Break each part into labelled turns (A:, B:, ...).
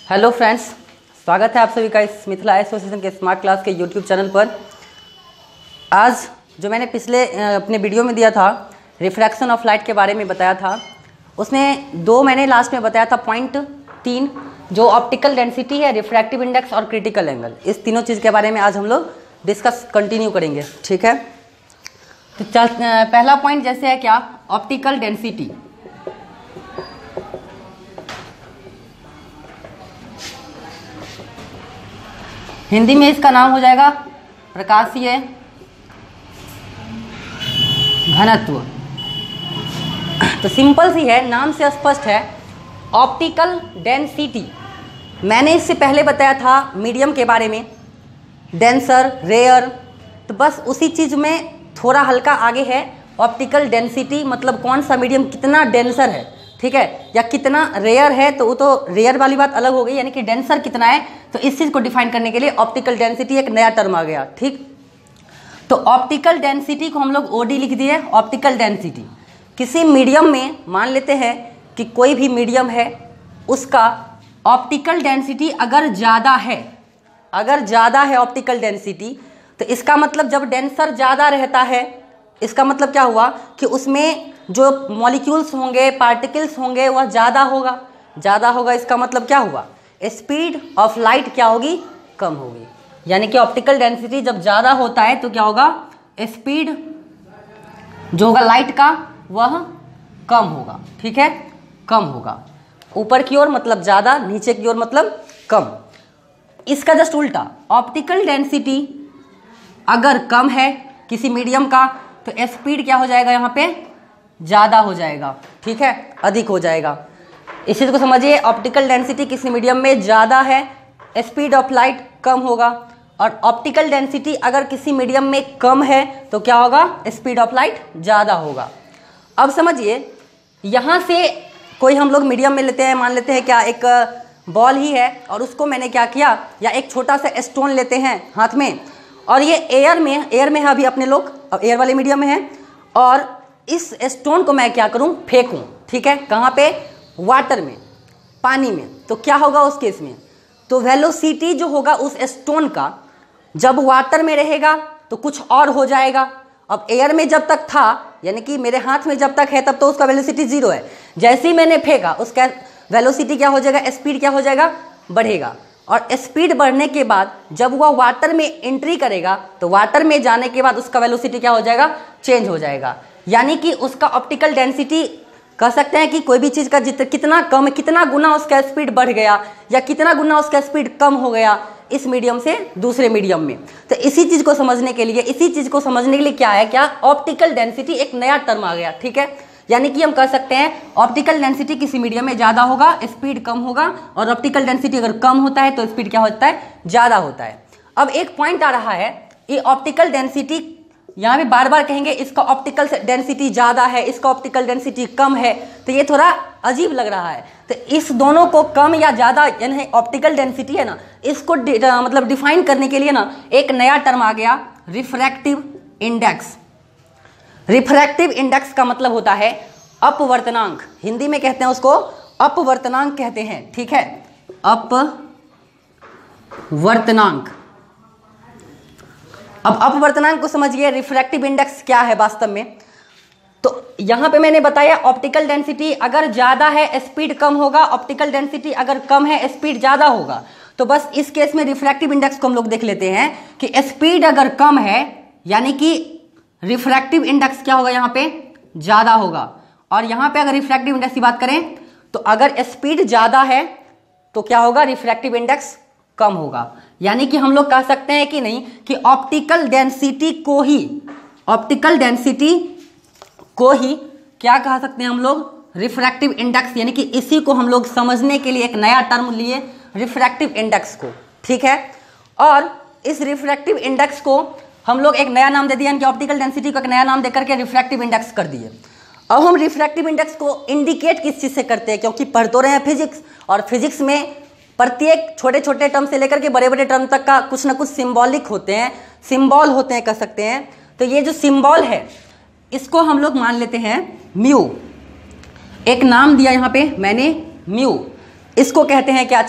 A: Hello friends, स्वागत है आप सभी का इस मिथिला एसोसिएशन के स्मार्ट क्लास के यूट्यूब चैनल पर। आज जो मैंने पिछले अपने वीडियो में दिया था रिफ्रैक्शन ऑफ लाइट के बारे में बताया था, उसमें दो मैंने लास्ट में बताया था पॉइंट 3 जो ऑप्टिकल डेंसिटी है, रिफ्रैक्टिव इंडेक्स और क्रिटिकल एंगल। इस तीनों चीज़ के बारे में आज हम लोग डिस्कस कंटिन्यू करेंगे, ठीक है। तो पहला पॉइंट जैसे है क्या, ऑप्टिकल डेंसिटी। हिंदी में इसका नाम हो जाएगा प्रकाशीय घनत्व। तो सिंपल सी है, नाम से स्पष्ट है, ऑप्टिकल डेंसिटी। मैंने इससे पहले बताया था मीडियम के बारे में, डेंसर, रेयर, तो बस उसी चीज़ में थोड़ा हल्का आगे है। ऑप्टिकल डेंसिटी मतलब कौन सा मीडियम कितना डेंसर है, ठीक है, या कितना रेयर है। तो वो तो रेयर वाली बात अलग हो गई, यानी कि डेंसर कितना है। तो इस चीज़ को डिफाइन करने के लिए ऑप्टिकल डेंसिटी एक नया टर्म आ गया, ठीक। तो ऑप्टिकल डेंसिटी को हम लोग ओडी लिख दिए। ऑप्टिकल डेंसिटी किसी मीडियम में, मान लेते हैं कि कोई भी मीडियम है, उसका ऑप्टिकल डेंसिटी अगर ज़्यादा है ऑप्टिकल डेंसिटी, तो इसका मतलब जब डेंसर ज़्यादा रहता है, इसका मतलब क्या हुआ कि उसमें जो मॉलिक्यूल्स होंगे, पार्टिकल्स होंगे, वह ज़्यादा होगा। इसका मतलब क्या हुआ, स्पीड ऑफ लाइट क्या होगी, कम होगी। यानी कि ऑप्टिकल डेंसिटी जब ज़्यादा होता है तो क्या होगा, स्पीड जो होगा लाइट का वह कम होगा, ठीक है, कम होगा। ऊपर की ओर मतलब ज़्यादा, नीचे की ओर मतलब कम। इसका जस्ट उल्टा, ऑप्टिकल डेंसिटी अगर कम है किसी मीडियम का, तो स्पीड क्या हो जाएगा, यहाँ पे ज़्यादा हो जाएगा, ठीक है, अधिक हो जाएगा। इस चीज़ को समझिए, ऑप्टिकल डेंसिटी किसी मीडियम में ज़्यादा है, स्पीड ऑफ लाइट कम होगा। और ऑप्टिकल डेंसिटी अगर किसी मीडियम में कम है तो क्या होगा, स्पीड ऑफ लाइट ज़्यादा होगा। अब समझिए, यहाँ से कोई हम लोग मीडियम में लेते हैं, मान लेते हैं क्या, एक बॉल ही है, और उसको मैंने क्या किया, या एक छोटा सा स्टोन लेते हैं हाथ में, और ये एयर में है अभी अपने लोग, अब एयर वाले मीडियम में है, और इस स्टोन को मैं क्या करूं, फेंकूं, ठीक है, कहाँ पे, वाटर में, पानी में। तो क्या होगा उस केस में, तो वेलोसिटी जो होगा उस स्टोन का, जब वाटर में रहेगा तो कुछ और हो जाएगा। अब एयर में जब तक था, यानी कि मेरे हाथ में जब तक है, तब तो उसका वेलोसिटी 0 है। जैसे ही मैंने फेंका, उसका वेलोसिटी क्या हो जाएगा, स्पीड क्या हो जाएगा, बढ़ेगा। और स्पीड बढ़ने के बाद जब वह वाटर में एंट्री करेगा, तो वाटर में जाने के बाद उसका वेलोसिटी क्या हो जाएगा, चेंज हो जाएगा। यानी कि उसका ऑप्टिकल डेंसिटी कह सकते हैं कि कोई भी चीज़ का कितना कम, कितना गुना उसका स्पीड बढ़ गया, या कितना गुना उसका स्पीड कम हो गया इस मीडियम से दूसरे मीडियम में। तो इसी चीज़ को समझने के लिए क्या है, क्या ऑप्टिकल डेंसिटी एक नया टर्म आ गया, ठीक है। यानी कि हम कह सकते हैं ऑप्टिकल डेंसिटी किसी मीडियम में ज़्यादा होगा, स्पीड कम होगा, और ऑप्टिकल डेंसिटी अगर कम होता है तो स्पीड क्या होता है, ज़्यादा होता है। अब एक पॉइंट आ रहा है, ये ऑप्टिकल डेंसिटी यहाँ पे बार बार कहेंगे इसका ऑप्टिकल डेंसिटी ज़्यादा है, इसका ऑप्टिकल डेंसिटी कम है, तो ये थोड़ा अजीब लग रहा है। तो इस दोनों को कम या ज़्यादा, यानी ऑप्टिकल डेंसिटी है ना, इसको मतलब डिफाइन करने के लिए ना एक नया टर्म आ गया, रिफ्रैक्टिव इंडेक्स। रिफ्रैक्टिव इंडेक्स का मतलब होता है अपवर्तनांक, हिंदी में कहते हैं उसको अपवर्तनांक कहते हैं, ठीक है, अपवर्तनांक। अब अपवर्तनांक को समझिए, रिफ्रैक्टिव इंडेक्स क्या है वास्तव में। तो यहाँ पे मैंने बताया ऑप्टिकल डेंसिटी अगर ज़्यादा है, स्पीड कम होगा, ऑप्टिकल डेंसिटी अगर कम है, स्पीड ज़्यादा होगा। तो बस इस केस में रिफ्रैक्टिव इंडेक्स को हम लोग देख लेते हैं कि स्पीड अगर कम है, यानी कि रिफ्रैक्टिव इंडेक्स क्या होगा, यहाँ पे ज़्यादा होगा। और यहाँ पे अगर रिफ्रैक्टिव इंडेक्स की बात करें, तो अगर स्पीड ज़्यादा है तो क्या होगा, रिफ्रैक्टिव इंडेक्स कम होगा। यानी कि हम लोग कह सकते हैं कि नहीं, कि ऑप्टिकल डेंसिटी को ही क्या कह सकते हैं हम लोग, रिफ्रैक्टिव इंडेक्स। यानी कि इसी को हम लोग समझने के लिए एक नया टर्म लिए, रिफ्रैक्टिव इंडेक्स को, ठीक है। और इस रिफ्रैक्टिव इंडेक्स को हम लोग एक नया नाम दे दिया, यानी कि ऑप्टिकल डेंसिटी को एक नया नाम देकर के रिफ्रैक्टिव इंडेक्स कर दिए। अब हम रिफ्रैक्टिव इंडेक्स को इंडिकेट किस चीज़ से करते हैं, क्योंकि पढ़ तो रहे हैं फिजिक्स, और फिजिक्स में प्रत्येक छोटे छोटे टर्म से लेकर के बड़े बड़े टर्म तक का कुछ ना कुछ सिंबॉलिक होते हैं, सिंबल होते हैं, कह सकते हैं। तो ये जो सिंबल है, इसको हम लोग मान लेते हैं म्यू। एक नाम दिया यहाँ पे मैंने म्यू, इसको कहते हैं क्या चीज़,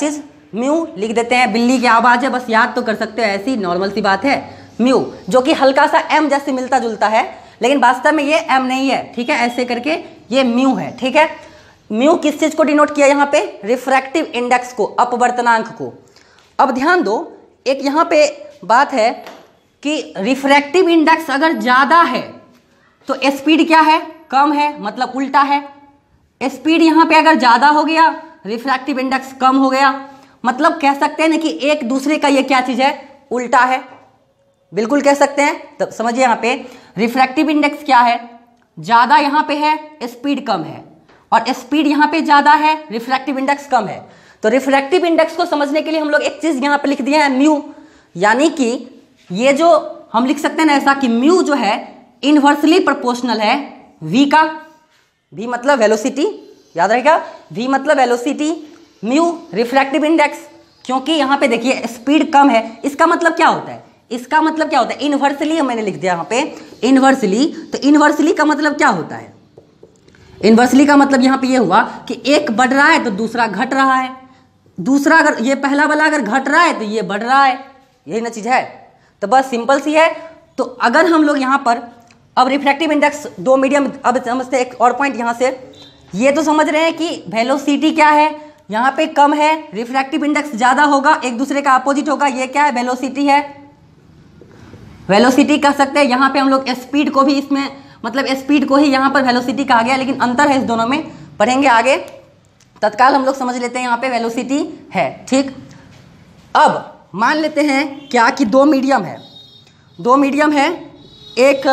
A: म्यू लिख देते हैं, बिल्ली की आवाज़ है, बस याद तो कर सकते हो, ऐसी नॉर्मल सी बात है। म्यू जो कि हल्का सा एम जैसे मिलता जुलता है, लेकिन वास्तव में ये एम नहीं है, ठीक है, ऐसे करके ये म्यू है, ठीक है। म्यू किस चीज़ को डिनोट किया यहाँ पे? रिफ्रैक्टिव इंडेक्स को, अपवर्तनांक को। अब ध्यान दो, एक यहाँ पे बात है कि रिफ्रैक्टिव इंडेक्स अगर ज़्यादा है तो स्पीड क्या है? कम है, मतलब उल्टा है। स्पीड यहाँ पे अगर ज़्यादा हो गया, रिफ्रैक्टिव इंडेक्स कम हो गया, मतलब कह सकते हैं ना कि एक दूसरे का ये क्या चीज़ है? उल्टा है, बिल्कुल कह सकते हैं। तो समझिए यहाँ पे रिफ्रैक्टिव इंडेक्स क्या है? ज़्यादा यहाँ पे है, स्पीड कम है, और स्पीड यहाँ पे ज़्यादा है, रिफ्रैक्टिव इंडेक्स कम है। तो रिफ्रैक्टिव इंडेक्स को समझने के लिए हम लोग एक चीज़ यहाँ पे लिख दिया है, म्यू, यानी कि ये जो हम लिख सकते हैं ना ऐसा कि म्यू जो है इनवर्सली प्रोपोर्शनल है v का। v मतलब वेलोसिटी, याद रहेगा, v मतलब वेलोसिटी, म्यू रिफ्रैक्टिव इंडेक्स, क्योंकि यहाँ पे देखिए स्पीड कम है, इसका मतलब क्या होता है? इसका मतलब क्या होता है? इनवर्सली मैंने लिख दिया यहाँ पे इनवर्सली। तो इनवर्सली का मतलब क्या होता है? इनवर्सली का मतलब यहाँ पे ये हुआ कि एक बढ़ रहा है तो दूसरा घट रहा है, दूसरा अगर ये पहला वाला अगर घट रहा है तो ये बढ़ रहा है, यही ना चीज़ है। तो बस सिंपल सी है। तो अगर हम लोग यहाँ पर अब रिफ्रैक्टिव इंडेक्स दो मीडियम, अब समझते हैं एक और पॉइंट यहाँ से, ये तो समझ रहे हैं कि वेलोसिटी क्या है, यहाँ पे कम है, रिफ्रैक्टिव इंडेक्स ज़्यादा होगा, एक दूसरे का अपोजिट होगा, ये क्या है? वेलोसिटी है, वेलोसिटी कह सकते हैं। यहाँ पे हम लोग स्पीड को भी इसमें, मतलब स्पीड को ही यहाँ पर वेलोसिटी कहा गया, लेकिन अंतर है इस दोनों में, पढ़ेंगे आगे। तत्काल हम लोग समझ लेते हैं यहाँ पे वेलोसिटी है, ठीक। अब मान लेते हैं क्या कि दो मीडियम है, दो मीडियम है, एक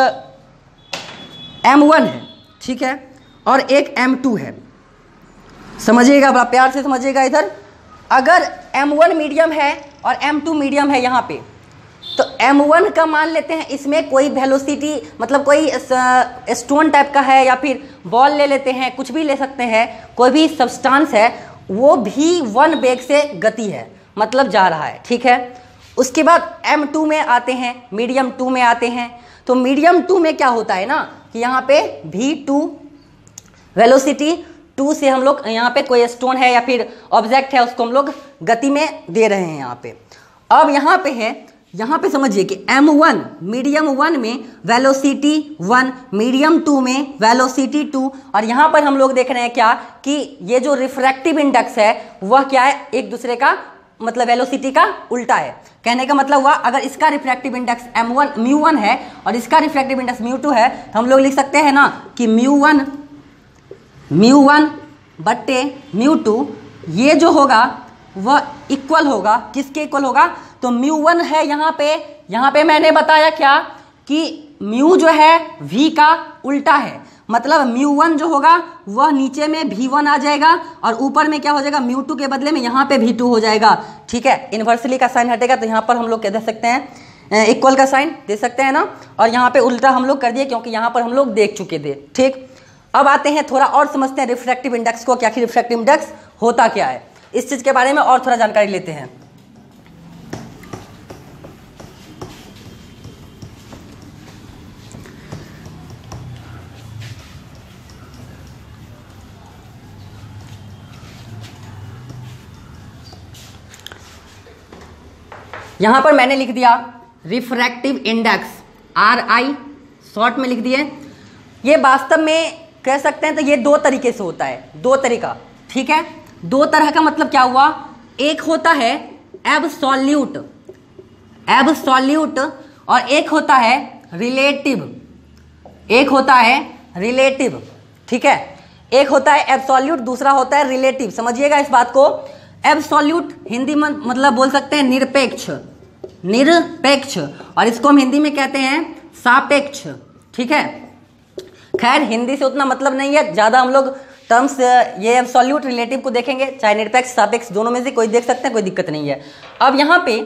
A: M1 है, ठीक है, और एक M2 है। समझिएगा, बड़ा प्यार से समझिएगा इधर। अगर M1 मीडियम है और M2 मीडियम है यहाँ पे, तो M1 का मान लेते हैं इसमें कोई वेलोसिटी, मतलब कोई स्टोन टाइप का है, या फिर बॉल ले लेते हैं, कुछ भी ले सकते हैं, कोई भी सब्सटेंस है, वो भी 1 वेग से गति है, मतलब जा रहा है, ठीक है। उसके बाद M2 में आते हैं, मीडियम 2 में आते हैं। तो मीडियम 2 में क्या होता है ना कि यहाँ पे V2 वेलोसिटी 2 से हम लोग, यहाँ पे कोई स्टोन है या फिर ऑब्जेक्ट है, उसको हम लोग गति में दे रहे हैं यहाँ पे। अब यहाँ पे है, यहाँ पे समझिए कि M1 मीडियम 1 में वेलोसिटी 1, मीडियम 2 में वेलोसिटी 2, और यहाँ पर हम लोग देख रहे हैं क्या कि ये जो रिफ्रैक्टिव इंडेक्स है वह क्या है? एक दूसरे का, मतलब वेलोसिटी का उल्टा है। कहने का मतलब हुआ अगर इसका रिफ्रैक्टिव इंडेक्स M1 μ1 है और इसका रिफ्रैक्टिव इंडेक्स μ2 है, तो हम लोग लिख सकते हैं ना कि μ1 बट्टे μ2, ये जो होगा वह इक्वल होगा, किसके इक्वल होगा? तो μ1 है यहाँ पे मैंने बताया क्या कि म्यू जो है v का उल्टा है, मतलब μ1 जो होगा वह नीचे में v1 आ जाएगा और ऊपर में क्या हो जाएगा? μ2 के बदले में यहाँ पे v2 हो जाएगा, ठीक है। इन्वर्सली का साइन हटेगा तो यहाँ पर हम लोग क्या दे सकते हैं? इक्वल का साइन दे सकते हैं ना, और यहाँ पे उल्टा हम लोग कर दिए क्योंकि यहाँ पर हम लोग देख चुके थे, ठीक। अब आते हैं थोड़ा और समझते हैं रिफ्रैक्टिव इंडेक्स को, क्या कि रिफ्रैक्टिव इंडेक्स होता क्या है, इस चीज़ के बारे में और थोड़ा जानकारी लेते हैं। यहाँ पर मैंने लिख दिया रिफ्रैक्टिव इंडेक्स, RI शॉर्ट में लिख दिए। ये वास्तव में कह सकते हैं तो ये दो तरीके से होता है, दो तरीका, ठीक है। दो तरह का मतलब क्या हुआ? एक होता है एब्सोल्यूट और एक होता है रिलेटिव, ठीक है। एक होता है एब्सोल्यूट, दूसरा होता है रिलेटिव। समझिएगा इस बात को। एब्सोल्यूट हिंदी में मतलब बोल सकते हैं निरपेक्ष, और इसको हम हिंदी में कहते हैं सापेक्ष, ठीक है। खैर हिंदी से उतना मतलब नहीं है, ज़्यादा हम लोग टर्म्स ये एब्सोल्यूट रिलेटिव को देखेंगे, चाहे निरपेक्ष सापेक्ष दोनों में से कोई देख सकते हैं, कोई दिक्कत नहीं है। अब यहाँ पे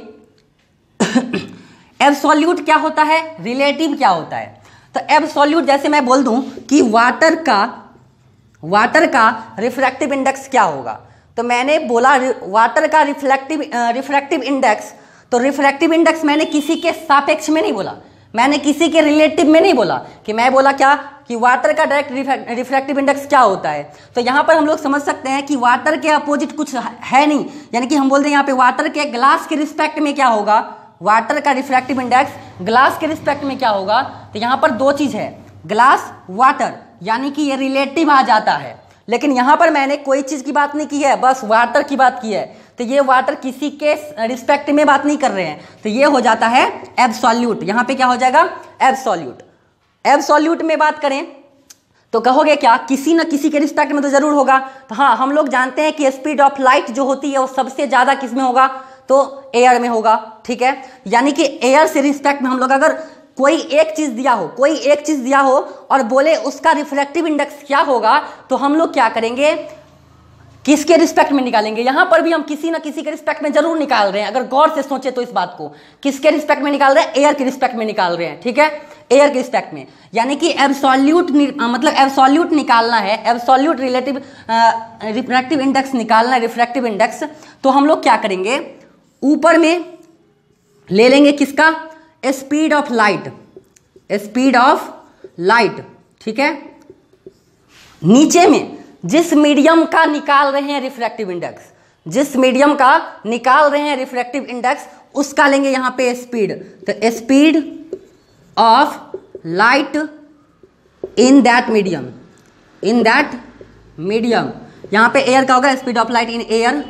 A: एब्सोल्यूट क्या होता है, रिलेटिव क्या होता है? तो एब्सोल्यूट जैसे मैं बोल दूं कि वाटर का रिफ्रैक्टिव इंडेक्स क्या होगा, तो मैंने बोला वाटर का रिफ्रैक्टिव इंडेक्स, तो रिफ्रैक्टिव इंडेक्स मैंने किसी के सापेक्ष में नहीं बोला, मैंने किसी के रिलेटिव में नहीं बोला कि मैं बोला क्या कि वाटर का डायरेक्ट रिफ्रैक्टिव इंडेक्स क्या होता है। तो यहाँ पर हम लोग समझ सकते हैं कि वाटर के अपोजिट कुछ है नहीं, यानी कि हम बोलते हैं यहाँ पे वाटर के ग्लास के रिस्पेक्ट में क्या होगा, वाटर का रिफ्रैक्टिव इंडेक्स ग्लास के रिस्पेक्ट में क्या होगा। तो यहाँ पर दो चीज़ है, ग्लास वाटर, यानी कि ये रिलेटिव आ जाता है। लेकिन यहाँ पर मैंने कोई चीज़ की बात नहीं की है, बस वाटर की बात की है। तो ये वाटर किसी के रिस्पेक्ट में बात नहीं कर रहे हैं, तो ये हो जाता है एब्सोल्यूट। यहाँ पे क्या हो जाएगा, एब्सोल्यूट। एब्सोल्यूट में बात करें तो कहोगे क्या, किसी न किसी के रिस्पेक्ट में तो जरूर होगा। तो हाँ, हम लोग जानते हैं कि स्पीड ऑफ लाइट जो होती है वो सबसे ज़्यादा किस में होगा, तो एयर में होगा, ठीक है। यानी कि एयर से रिस्पेक्ट में हम लोग अगर कोई एक चीज़ दिया हो और बोले उसका रिफ्रैक्टिव इंडेक्स क्या होगा, तो हम लोग क्या करेंगे, किसके रिस्पेक्ट में निकालेंगे। यहां पर भी हम किसी ना किसी के रिस्पेक्ट में जरूर निकाल रहे हैं, अगर गौर से सोचे तो इस बात को, किसके रिस्पेक्ट में निकाल रहे हैं, एयर के रिस्पेक्ट में निकाल रहे हैं, ठीक है, एयर के रिस्पेक्ट में। यानी कि एब्सोल्यूट मतलब एब्सोल्यूट निकालना है, एब्सोल्यूट रिलेटिव रिफ्रैक्टिव इंडेक्स निकालना है, रिफ्रैक्टिव इंडेक्स। तो हम लोग क्या करेंगे, ऊपर में ले लेंगे किसका, speed of light, speed of light, ठीक है। नीचे में जिस मीडियम का निकाल रहे हैं रिफ्रैक्टिव इंडेक्स, जिस मीडियम का निकाल रहे हैं रिफ्रैक्टिव इंडेक्स, उसका लेंगे यहां पे स्पीड। तो speed of light in that medium, in that medium, यहां पे एयर का होगा speed of light in air,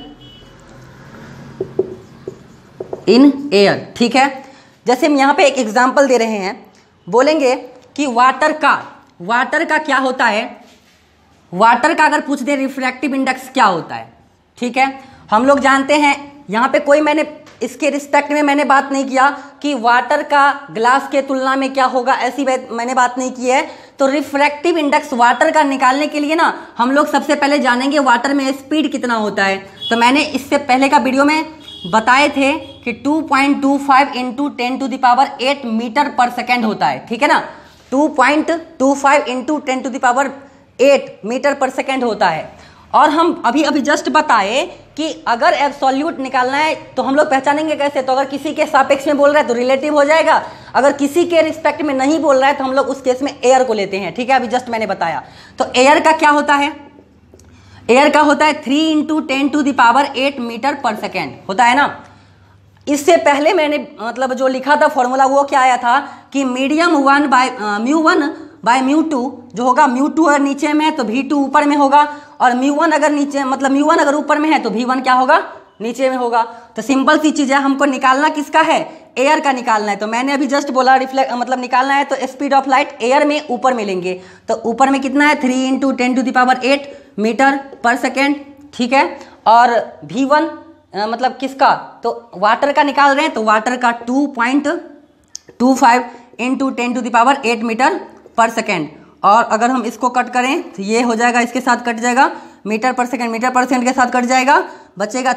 A: in air, ठीक है। जैसे हम यहां पे एक एग्जांपल दे रहे हैं, बोलेंगे कि वाटर का क्या होता है, वाटर का अगर पूछ दे रिफ्रैक्टिव इंडेक्स क्या होता है, ठीक है। हम लोग जानते हैं, यहाँ पे कोई मैंने इसके रिस्पेक्ट में मैंने बात नहीं किया कि वाटर का ग्लास के तुलना में क्या होगा, ऐसी मैंने बात नहीं की है। तो रिफ्रैक्टिव इंडेक्स वाटर का निकालने के लिए ना हम लोग सबसे पहले जानेंगे वाटर में स्पीड कितना होता है। तो मैंने इससे पहले का वीडियो में बताए थे कि 2.25 इंटू 10⁸ मीटर पर सेकेंड होता है, ठीक है ना, 2.25 इंटू 10⁸ मीटर पर सेकेंड होता है। और हम अभी जस्ट बताए कि अगर एब्सोल्यूट निकालना है तो हम लोग पहचानेंगे कैसे, तो अगर किसी के सापेक्ष में बोल रहा है तो रिलेटिव हो जाएगा, अगर किसी के रिस्पेक्ट में नहीं बोल रहा है तो हम लोग उस केस में एयर को लेते हैं, ठीक है। अभी जस्ट मैंने बताया। तो एयर का क्या होता है, एयर का होता है 3 इंटू 10⁸ मीटर पर सेकेंड होता है ना। इससे पहले मैंने मतलब जो लिखा था फॉर्मूला वो क्या आया था कि मीडियम 1 बाय μ2 जो होगा, μ2 अगर नीचे में है तो v2 ऊपर में होगा, और μ1 अगर नीचे मतलब μ1 अगर ऊपर में है तो v1 क्या होगा, नीचे में होगा। तो सिंपल सी चीज़ है, हमको निकालना किसका है, एयर का निकालना है। तो मैंने अभी जस्ट बोला मतलब निकालना है तो स्पीड ऑफ लाइट एयर में ऊपर में लेंगे। तो ऊपर में कितना है, 3 इंटू 10⁸ मीटर पर सेकेंड, ठीक है। और v1 मतलब किसका, तो वाटर का निकाल रहे हैं, तो वाटर का 2.25 इंटू 10⁸ मीटर पर सेकेंड। और अगर हम इसको कट करें तो ये हो जाएगा, इसके साथ कट जाएगा, मीटर पर सेकेंड के साथ कट जाएगा, बचेगा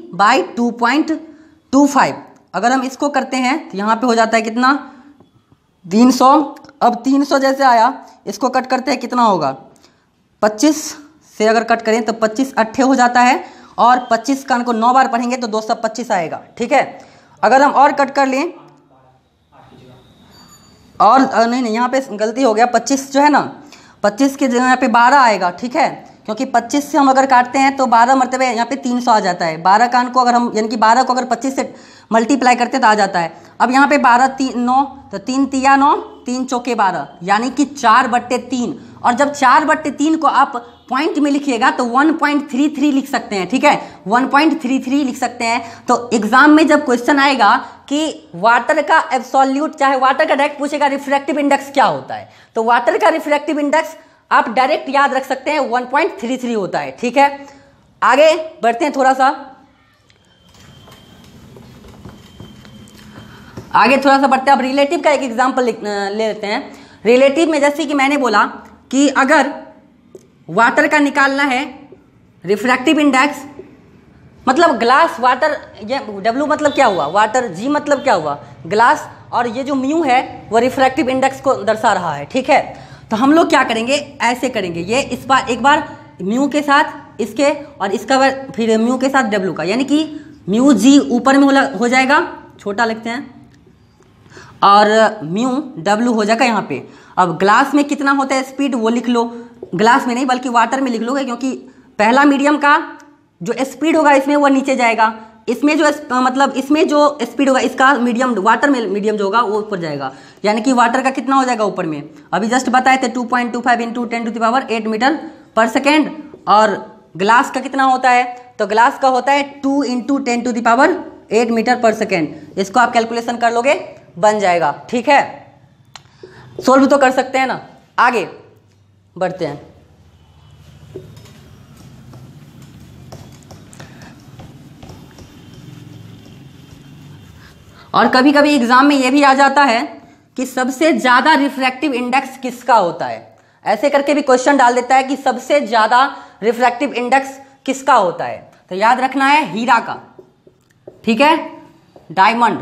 A: 3/2.25। अगर हम इसको करते हैं तो यहाँ पे हो जाता है कितना, 300। अब 300 जैसे आया, इसको कट करते हैं कितना होगा, 25 से अगर कट करें तो 25 अट्ठे हो जाता है, और 25 का को 9 बार पढ़ेंगे तो 225 आएगा, ठीक है। अगर हम और कट कर लें, और नहीं यहाँ पे गलती हो गया, 25 जो है ना, 25 के जगह यहाँ पे 12 आएगा, ठीक है, क्योंकि 25 से हम अगर काटते हैं तो 12 मरतबे यहाँ पे 300 आ जाता है। 12 का को अगर हम यानी कि 12 को अगर 25 से मल्टीप्लाई करते हैं तो आ जाता है। अब यहाँ पे 12 3 9, तो 3 तिया 9, 3 चौके 12, यानी कि 4/3। और जब 4/3 को आप पॉइंट में लिखिएगा तो 1.33 लिख सकते हैं, ठीक है, 1.33 लिख सकते हैं। तो एग्जाम में जब क्वेश्चन आएगा कि वाटर का एब्सोल्यूट, चाहे वाटर का डायरेक्ट पूछेगा रिफ्रैक्टिव इंडेक्स क्या होता है, तो वाटर का रिफ्रैक्टिव इंडेक्स आप डायरेक्ट याद रख सकते हैं 1.33 होता है, ठीक है। आगे बढ़ते हैं, थोड़ा सा बढ़ते हैं। अब रिलेटिव का एक एग्जांपल ले लेते हैं। रिलेटिव में जैसे कि मैंने बोला कि अगर वाटर का निकालना है रिफ्रैक्टिव इंडेक्स, मतलब ग्लास वाटर, ये W मतलब क्या हुआ, वाटर, G मतलब क्या हुआ, ग्लास, और ये जो म्यू है वो रिफ्रैक्टिव इंडेक्स को दर्शा रहा है, ठीक है। तो हम लोग क्या करेंगे, ऐसे करेंगे, ये इस बार एक बार म्यू के साथ इसके, और इसका बार फिर म्यू के साथ W का, यानी कि μg ऊपर में हो जाएगा, छोटा लिखते हैं, और म्यू W हो जाएगा यहाँ पे। अब ग्लास में कितना होता है स्पीड वो लिख लो, ग्लास में नहीं बल्कि वाटर में लिख लोगे, क्योंकि पहला मीडियम का जो स्पीड होगा इसमें वो नीचे जाएगा, इसमें जो मतलब इसमें जो स्पीड होगा इसका मीडियम वाटर में मीडियम जो होगा वो ऊपर जाएगा, यानी कि वाटर का कितना हो जाएगा ऊपर में। अभी जस्ट बताए थे 2.25 इंटू 10⁸ मीटर पर सेकेंड। और ग्लास का कितना होता है, तो ग्लास का होता है 2 इंटू 10⁸ मीटर पर सेकेंड। इसको आप कैलकुलेशन कर लोगे बन जाएगा, ठीक है। सोल्व तो कर सकते हैं ना, आगे बढ़ते हैं। और कभी कभी एग्जाम में यह भी आ जाता है कि सबसे ज्यादा रिफ्रैक्टिव इंडेक्स किसका होता है, ऐसे करके भी क्वेश्चन डाल देता है कि सबसे ज्यादा रिफ्रैक्टिव इंडेक्स किसका होता है। तो याद रखना है हीरा का, ठीक है, डायमंड।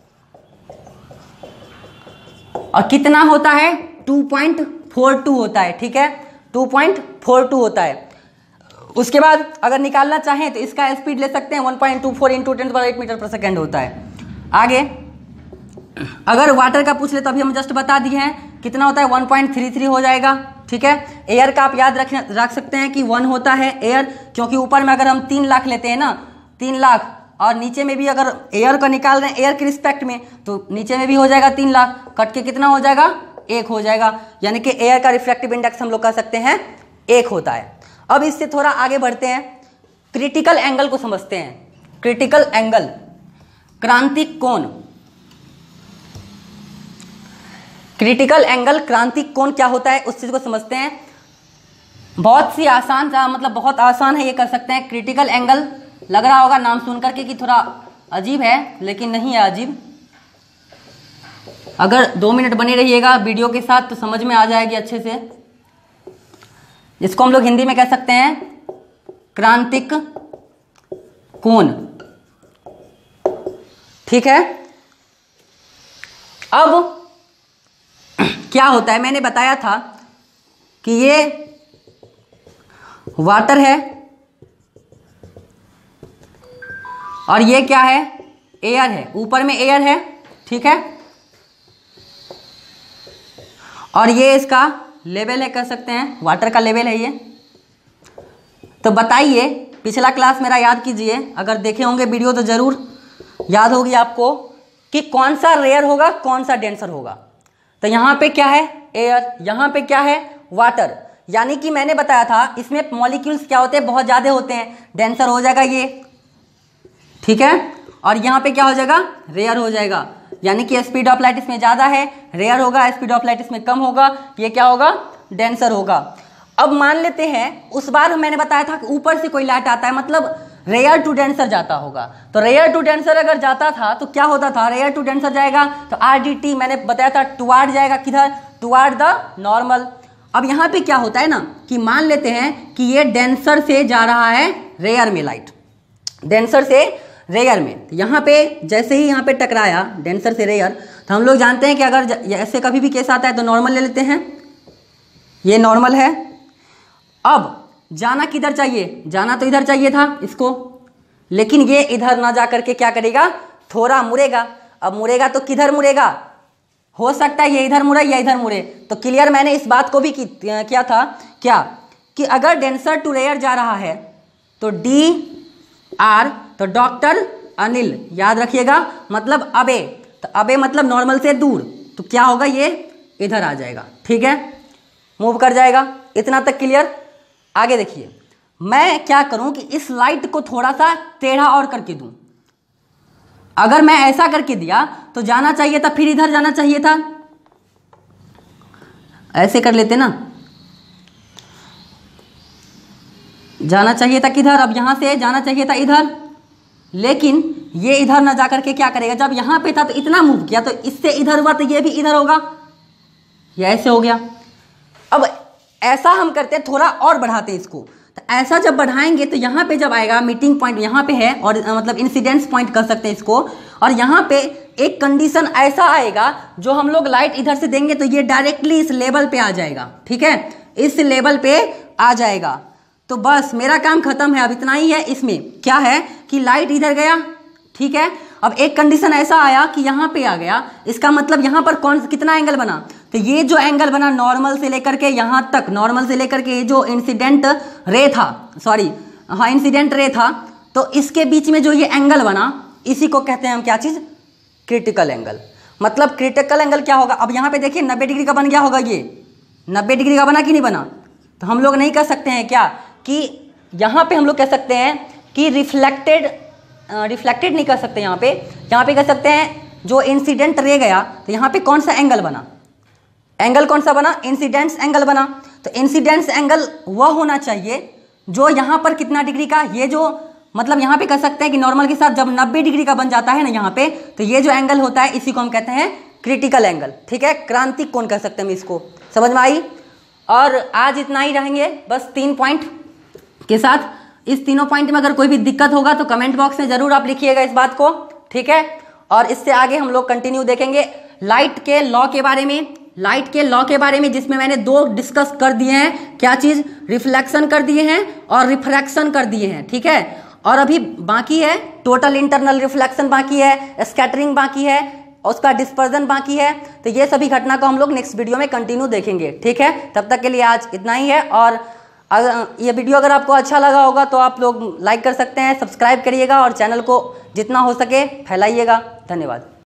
A: और कितना होता है 2.42 होता है, ठीक है, 2.42 होता है। उसके बाद अगर निकालना चाहें तो इसका स्पीड ले सकते हैं 1.24 इंटू 10⁸ मीटर पर सेकेंड होता है। आगे अगर वाटर का पूछ ले तो अभी हम जस्ट बता दिए हैं कितना होता है 1.33 हो जाएगा, ठीक है। एयर का आप याद रख सकते हैं कि 1 होता है एयर, क्योंकि ऊपर में अगर हम 3 लाख लेते हैं ना, 3 लाख, और नीचे में भी अगर एयर का निकाल रहे हैं एयर के रिस्पेक्ट में तो नीचे में भी हो जाएगा 3 लाख, कट के कितना हो जाएगा 1 हो जाएगा, यानी कि एयर का रिफ्रैक्टिव इंडेक्स हम लोग कह सकते हैं 1 होता है। अब इससे थोड़ा आगे बढ़ते हैं, क्रिटिकल एंगल को समझते हैं। क्रिटिकल एंगल, क्रांतिक कोण। क्रिटिकल एंगल क्रांतिक कोण क्या होता है उस चीज को समझते हैं। बहुत सी आसान, मतलब बहुत आसान है, ये कर सकते हैं। क्रिटिकल एंगल लग रहा होगा नाम सुन करके कि थोड़ा अजीब है, लेकिन नहीं है अजीब। अगर 2 मिनट बने रहिएगा वीडियो के साथ तो समझ में आ जाएगी अच्छे से। जिसको हम लोग हिंदी में कह सकते हैं क्रांतिक कोण, ठीक है। अब क्या होता है, मैंने बताया था कि ये वाटर है और ये क्या है, एयर है, ऊपर में एयर है, ठीक है, और ये इसका लेवल है, कह सकते हैं वाटर का लेवल है ये। तो बताइए, पिछला क्लास मेरा याद कीजिए, अगर देखे होंगे वीडियो तो जरूर याद होगी आपको कि कौन सा रेयर होगा कौन सा डेंसर होगा। तो यहाँ पे क्या है एयर, यहाँ पे क्या है वाटर, यानी कि मैंने बताया था इसमें मॉलिक्यूल्स क्या होते हैं, बहुत ज़्यादा होते हैं, डेंसर हो जाएगा ये, ठीक है। और यहाँ पे क्या हो जाएगा रेयर हो जाएगा, यानी कि स्पीड ऑफ लाइट इसमें ज़्यादा है, रेयर होगा, स्पीड ऑफ लाइट इसमें कम होगा, ये क्या होगा डेंसर होगा। अब मान लेते हैं उस बार मैंने बताया था कि ऊपर से कोई लाइट आता है, मतलब रेयर टू डेंसर जाता होगा। तो रेयर टू डेंसर अगर जाता था तो क्या होता था, रेयर टू डेंसर जाएगा तो RDT मैंने बताया था टुवार्ड जाएगा, किधर, टुवार्ड द नॉर्मल। अब यहाँ पे क्या होता है ना कि मान लेते हैं कि ये डेंसर से जा रहा है रेयर में, लाइट डेंसर से रेयर में। यहाँ पे जैसे ही यहाँ पे टकराया डेंसर से रेयर, तो हम लोग जानते हैं कि अगर ऐसे कभी भी केस आता है तो नॉर्मल ले लेते हैं, ये नॉर्मल है। अब जाना किधर चाहिए, जाना तो इधर चाहिए था इसको, लेकिन ये इधर ना जा करके क्या करेगा, थोड़ा मुड़ेगा। अब मुड़ेगा तो किधर मुड़ेगा, हो सकता है ये इधर मुड़े या इधर मुड़े। तो क्लियर मैंने इस बात को भी किया था क्या, कि अगर डेंसर टू रेयर जा रहा है तो DR, तो डॉक्टर अनिल याद रखिएगा, मतलब अबे, तो अबे मतलब नॉर्मल से दूर, तो क्या होगा ये इधर आ जाएगा, ठीक है, मूव कर जाएगा। इतना तक क्लियर। आगे देखिए, मैं क्या करूं कि इस लाइट को थोड़ा सा टेढ़ा और करके दूं। अगर मैं ऐसा करके दिया तो जाना चाहिए था, फिर इधर जाना चाहिए था, ऐसे कर लेते ना, जाना चाहिए था किधर, अब यहां से जाना चाहिए था इधर, लेकिन ये इधर ना जाकर के क्या करेगा, जब यहां पे था तो इतना मूव किया तो इससे इधर हुआ तो ये भी इधर होगा, ये ऐसे हो गया। अब ऐसा हम करते हैं, थोड़ा और बढ़ाते हैं इसको, तो ऐसा जब बढ़ाएंगे तो यहाँ पे जब आएगा मीटिंग पॉइंट यहाँ पे है, और मतलब इंसिडेंस पॉइंट कर सकते हैं इसको, और यहाँ पे एक कंडीशन ऐसा आएगा जो हम लोग लाइट इधर से देंगे तो ये डायरेक्टली इस लेवल पे आ जाएगा, ठीक है, इस लेवल पे आ जाएगा। तो बस मेरा काम खत्म है, अब इतना ही है। इसमें क्या है कि लाइट इधर गया, ठीक है, अब एक कंडीशन ऐसा आया कि यहाँ पे आ गया, इसका मतलब यहाँ पर कितना एंगल बना, तो ये जो एंगल बना नॉर्मल से लेकर के यहाँ तक, नॉर्मल से लेकर के ये जो इंसिडेंट रे था, सॉरी हाँ इंसिडेंट रे था, तो इसके बीच में जो ये एंगल बना इसी को कहते हैं हम क्या चीज़, क्रिटिकल एंगल। मतलब क्रिटिकल एंगल क्या होगा, अब यहाँ पे देखिए 90 डिग्री का बन गया होगा, ये 90 डिग्री का बना कि नहीं बना, तो हम लोग नहीं कह सकते हैं क्या कि यहाँ पे हम लोग कह सकते हैं कि रिफ्लेक्टेड नहीं कर सकते, यहाँ पे कह सकते हैं जो इंसिडेंट रे गया, तो यहाँ पे कौन सा एंगल बना, एंगल कौन सा बना, इंसिडेंस एंगल बना। तो इंसिडेंस एंगल वह होना चाहिए जो यहाँ पर कितना डिग्री का, ये जो मतलब यहाँ पे कह सकते हैं कि नॉर्मल के साथ जब 90 डिग्री का बन जाता है ना यहाँ पे, तो ये जो एंगल होता है इसी को हम कहते हैं क्रिटिकल एंगल। ठीक है, क्रांतिक कोण कह सकते हैं हम इसको, समझ में आई। और आज इतना ही रहेंगे बस 3 पॉइंट के साथ। इस तीनों पॉइंट में अगर कोई भी दिक्कत होगा तो कमेंट बॉक्स में जरूर आप लिखिएगा इस बात को, ठीक है। और इससे आगे हम लोग कंटिन्यू देखेंगे लाइट के लॉ के बारे में, लाइट के लॉ के बारे में, जिसमें मैंने 2 डिस्कस कर दिए हैं, क्या चीज, रिफ्लेक्शन कर दिए हैं और रिफ्रैक्शन कर दिए हैं, ठीक है। और अभी बाकी है टोटल इंटरनल रिफ्लेक्शन बाकी है, स्कैटरिंग बाकी है, उसका डिस्पर्जन बाकी है। तो ये सभी घटना को हम लोग नेक्स्ट वीडियो में कंटिन्यू देखेंगे, ठीक है। तब तक के लिए आज इतना ही है। और ये वीडियो अगर आपको अच्छा लगा होगा तो आप लोग लाइक कर सकते हैं, सब्सक्राइब करिएगा और चैनल को जितना हो सके फैलाइएगा। धन्यवाद।